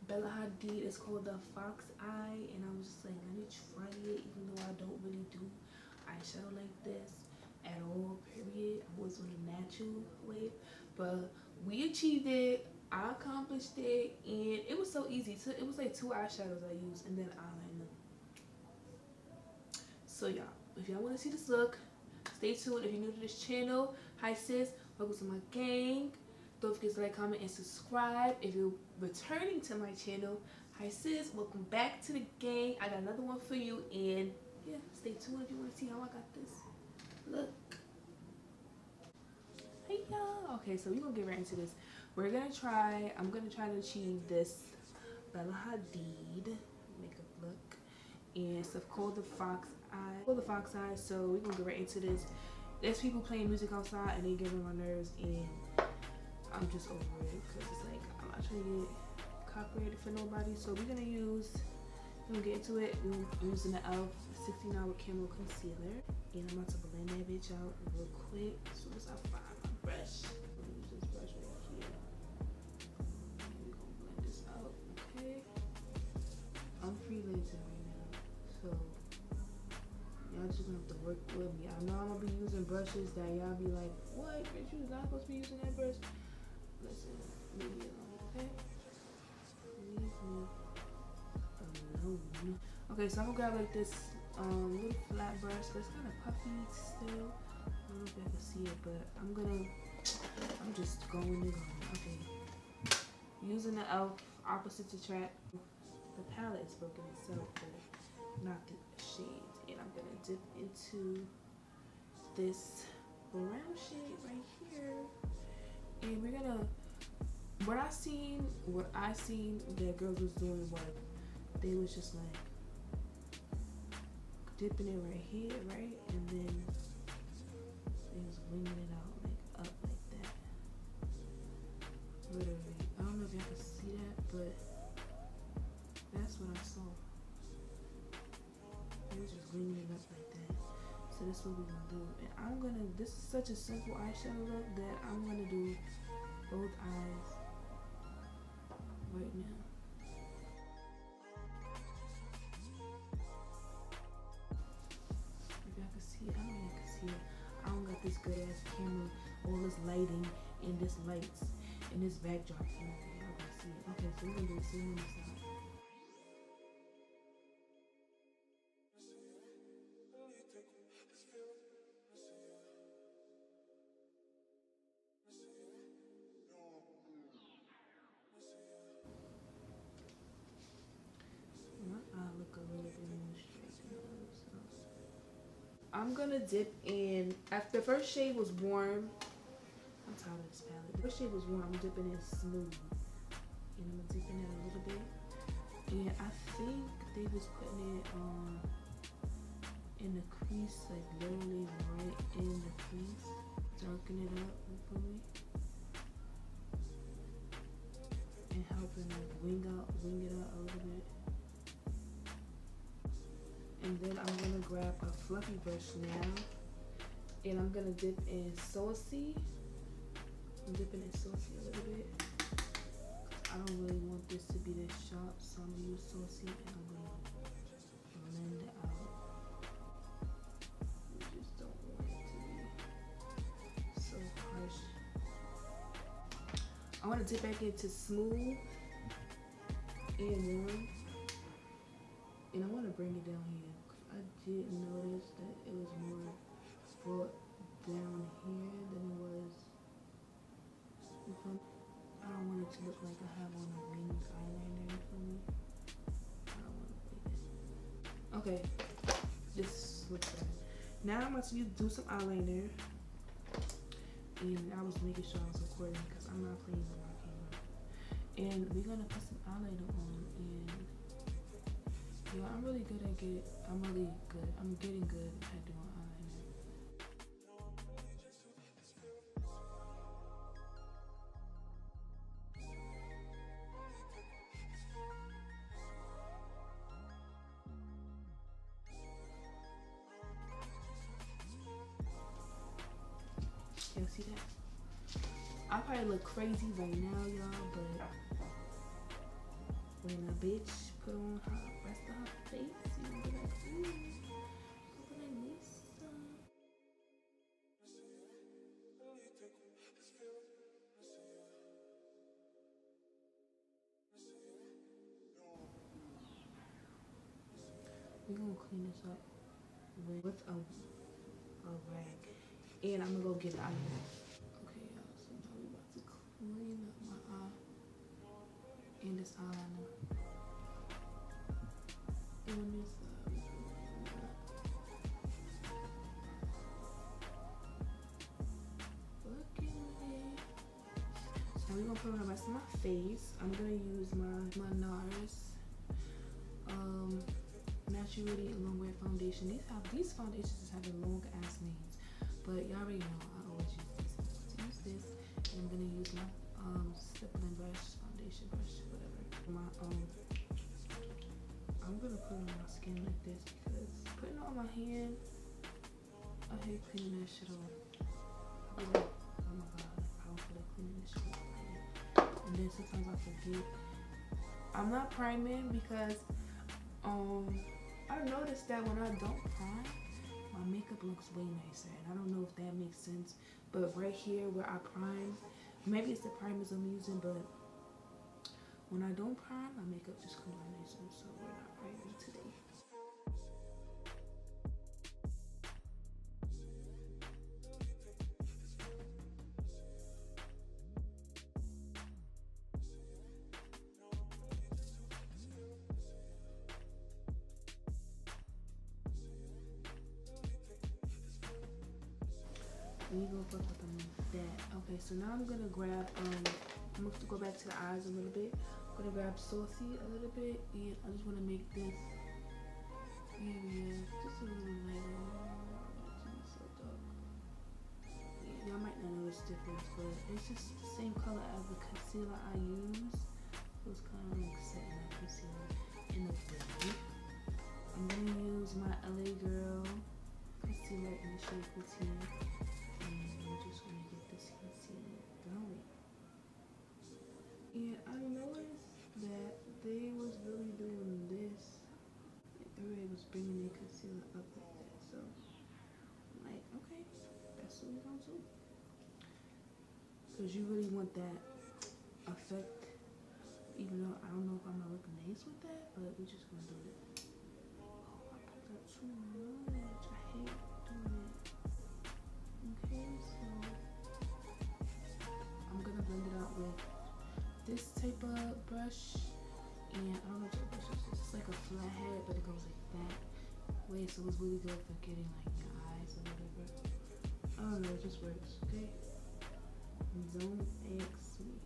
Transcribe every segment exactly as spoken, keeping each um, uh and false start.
Bella Hadid. It's called the Fox Eye, and I was just like, let me try it, even though I don't really do eyeshadow like this at all, period. I was on a natural way, but we achieved it. I accomplished it, and it was so easy. So it was like two eyeshadows I used, and then eyeliner. So y'all, if y'all want to see this look, stay tuned. If you're new to this channel, hi sis, welcome to my gang. Don't forget to like, comment, and subscribe. If you're returning to my channel, hi sis, welcome back to the gang. I got another one for you, and yeah, stay tuned if you want to see how I got this look. Hey y'all. Okay, so we're gonna get right into this. We're gonna try, I'm gonna try to achieve this Bella Hadid makeup look, and it's called the Fox Eye. Called the Fox Eye. So we're gonna get right into this. There's people playing music outside, and they get on my nerves, and I'm just over it because it's like I'm not trying to get copyrighted for nobody. So we're gonna use, we're gonna get into it. We're using the e l f sixteen hour Camo Concealer, and I'm about to blend that bitch out real quick as soon as I find my brush. I'm gonna use this brush right here. And we're gonna blend this out, okay? I'm freelancing right now, so y'all just gonna have to work with me. I know I'm gonna be using brushes that y'all be like, what? Bitch, you're not supposed to be using that brush. Listen, leave me alone, okay? Leave me alone. Okay, so I'm gonna grab like this um, little flat brush that's kind of puffy still. I don't know if y'all can see it, but I'm gonna, I'm just going and going. Okay. Using the e l f opposite to track. The palette is broken itself, but not the shades. And I'm gonna dip into this brown shade right here. And we're gonna, what I seen, what I seen that girls was doing was, they was just like dipping it right here, right? And then they was winging it out like up like that. Literally. I don't know if y'all can see that, but that's what I saw. They was just winging it up like that. So that's what we're gonna do. And I'm gonna, this is such a simple eyeshadow look that I'm gonna do both eyes right now. If y'all can see it, I don't know if y'all can see it. I don't got this good ass camera, all this lighting and this lights and this backdrop. So y'all can see it. Okay, so we're gonna do the same on this side. I'm gonna dip in, after the first shade was warm, I'm tired of this palette. The first shade was warm, I'm dipping in smooth. And I'm gonna dip in it a little bit. And I think they was putting it um, in the crease, like literally right in the crease. Darken it up, hopefully. And helping like wing out, wing it out a little bit. And then I'm gonna grab a fluffy brush now, and I'm gonna dip in Saucy. I'm dipping in Saucy a little bit. I don't really want this to be this sharp, so I'm gonna use Saucy, and I'm gonna blend it out. We just don't want it to be so harsh. I want to dip back into Smooth and Warm. And I want to bring it down here. I did notice that it was more brought down here than it was. I don't want it to look like I have on a winged eyeliner for me. I don't want to do that. Okay, this looks better. Now I'm about to do some eyeliner. And I was making sure I was recording because I'm not playing with my camera. And we're gonna put some eyeliner on. And yeah, I'm really good at get. I'm really good. I'm getting good at doing eyeliner. Y'all see that? I probably look crazy right now, y'all, but when a bitch put on her rest of her face, you know, be like, ooh, look like Lisa. We're gonna clean this up with, with a, a rag. And I'm gonna go get it out of here. Okay, y'all, so now we're about to clean up my eye and this eyeliner. On this side, look at it. So we're gonna put on the rest of my face. I'm gonna use my, my NARS um, Naturally Long Wear Foundation. These have these foundations have long ass names, but y'all already know I always use this. So use this, and I'm gonna use my um stippling brush, foundation brush, whatever. My um, I'm gonna put it on my skin like this because putting it on my hand, I hate cleaning that shit off. I be like, oh my god, I don't feel like cleaning this shit off. And then sometimes I forget. I'm not priming because um. I noticed that when I don't prime, my makeup looks way nicer, and I don't know if that makes sense, but right here where I prime, maybe it's the primers I'm using, but when I don't prime, my makeup just comes out nicer, so we're not priming today. We go fuck with them like that. Okay, so now I'm gonna grab um I'm gonna go back to the eyes a little bit. I'm gonna grab Saucy a little bit, and I just wanna make this area just a little lighter. It's so dark. Yeah, y'all might not notice difference, but it's just the same color as the concealer I use. So it's kind of like setting that concealer in the blend. I'm gonna use my L A Girl concealer in the shade fifteen. And I'm just gonna get this concealer going. And I noticed that they was really doing this. Like everybody was bringing their concealer up like that. So I'm like, okay, that's what we're gonna do. Cause you really want that effect. Even though I don't know if I'm gonna look nice with that, but we're just gonna do it. Oh, I put that too much. I hate doing it. Okay, so I'm gonna blend it out with this type of brush, and I don't know what type of brush this is. It's like a flat head, but it goes like that way, so it's really good for getting like your eyes or whatever. I don't know, it just works, okay? Don't ask me.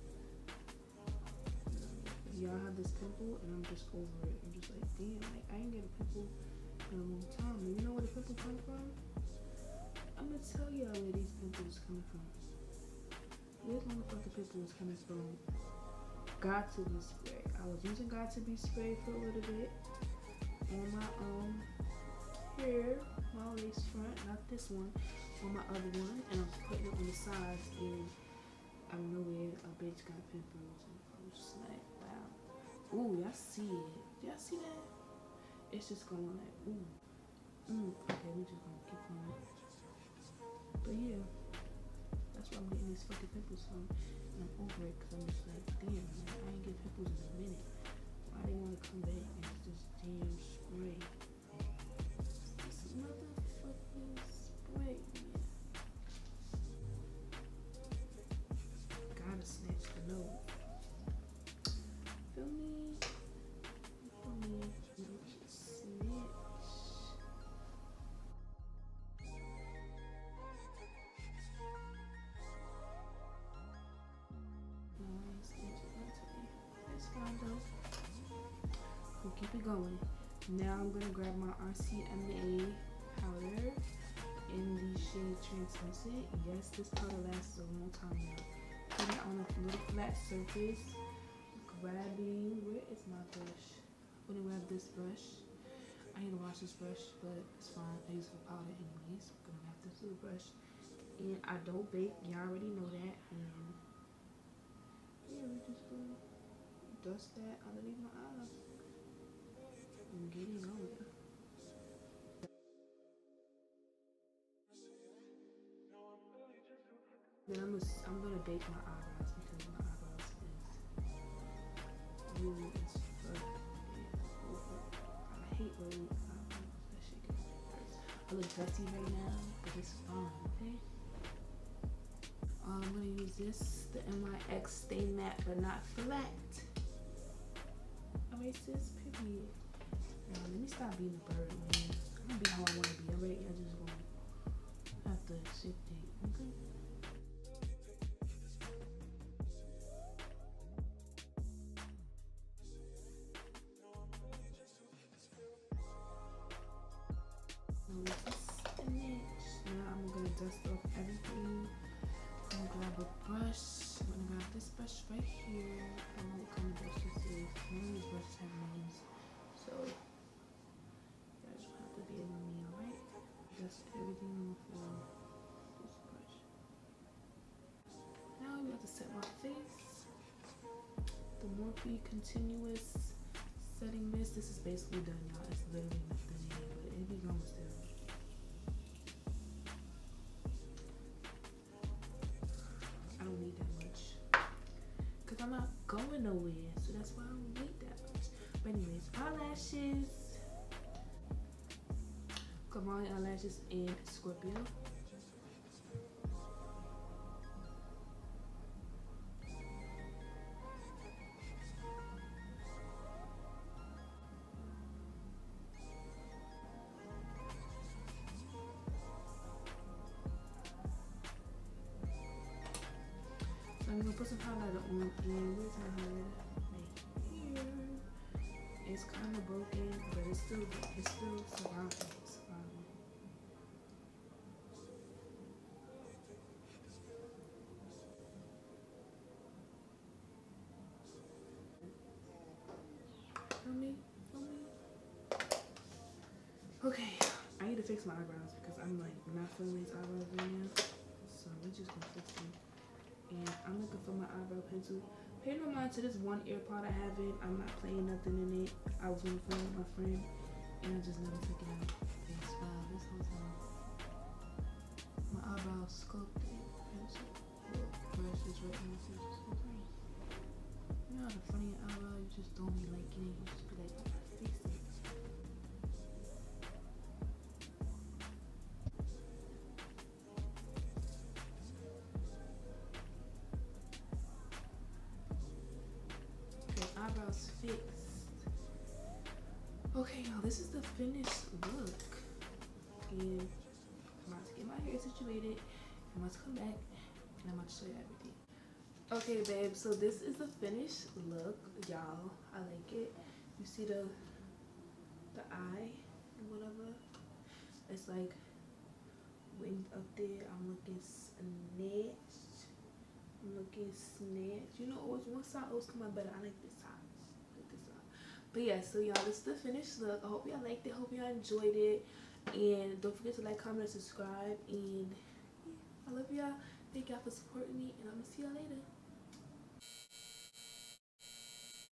Y'all have this pimple, and I'm just over it. I'm just like, damn, like I ain't get a pimple in a long time. And you know where the pimple come from? I'm gonna tell y'all where these pimples coming from. This motherfucking pimple is coming from Got To Be Spray. I was using Got To Be Spray for a little bit on my um hair, my lace front, not this one, on my other one, and I was putting it on the sides, and out of nowhere a bitch got pimples, and I was just like, wow. Ooh, y'all see it? Y'all see that? It's just going like, ooh, mm. Okay, we just gonna keep going. But yeah, that's where I'm getting these fucking pimples from, and I'm over it because I'm just like, damn, man, I ain't get pimples in a minute. Why they want to come back and it's this damn spray? This motherfucking spray, man. Gotta snatch the nose. Feel me? Feel me? Snatch. That's fine though. We'll keep it going. Now I'm gonna grab my R C M A powder in the shade Translucent. Yes, this powder lasts a long time now. Put it on a little flat surface. Grabbing, where is my brush? I'm gonna grab this brush. I need to wash this brush, but it's fine. I use it for powder anyways. I'm gonna grab this little brush. And I don't bake, y'all already know that. And yeah, we're just gonna dust that underneath my eye and get it going. Then I'm gonna, I'm gonna bake my eyebrows because my eyebrows is really as fuck. I hate rolling eyebrows. That shit gets me hurt. I look dusty right now, but it's fine, okay? Um, I'm gonna use this, the N Y X Stay Matte but Not Flat. Erase this, period. Now, let me stop being a bird, man. I'm gonna be how I wanna be, alright? I just gonna have to shift it, okay? Now I'm gonna dust off everything. I'm gonna grab a brush. I'm gonna grab this brush right here. I don't know what kind of brush this is. None of these brushes have names, so you guys don't have to be with me, alright? Dust everything on the floor. This brush. Now we have to set my face. The Morphe Continuous Setting Mist. This is basically done, y'all. It's literally nothing in here, but it be going still. I don't need that much because I'm not going nowhere, so that's why I don't need that much. But anyways, eyelashes. Got my eyelashes in Scorpio. I'm gonna put some highlighter on, and where's my highlighter? Right here. It's kind of broken, but it's still, it's still surviving. It's surviving. Feel me? Feel me? Okay, I need to fix my eyebrows because I'm like not feeling these eyebrows right now. So we're just gonna fix them. And I'm looking for my eyebrow pencil. Pay no mind to this one AirPod I have it. I'm not playing nothing in it. I was on the phone with my friend and I just never took it out. It's wow, this whole time. My eyebrow sculpted pencil. Brush is right in the center. You know how the front of your eyebrow, you just don't be liking it. You just be like, I gotta fix it. Eyebrows fixed. Okay, y'all, this is the finished look. And I'm about to get my hair situated. I'm about to come back and I'm about to show you everything. Okay, babe, so this is the finished look, y'all. I like it. You see the the eye and whatever. It's like winged up there. I'm looking snatched. I'm looking snatched. You know, always one side always come out better. I like this side. I like this side. But yeah, so y'all, this is the finished look. I hope y'all liked it. Hope y'all enjoyed it. And don't forget to like, comment, and subscribe. And yeah, I love y'all. Thank y'all for supporting me. And I'm gonna see y'all later.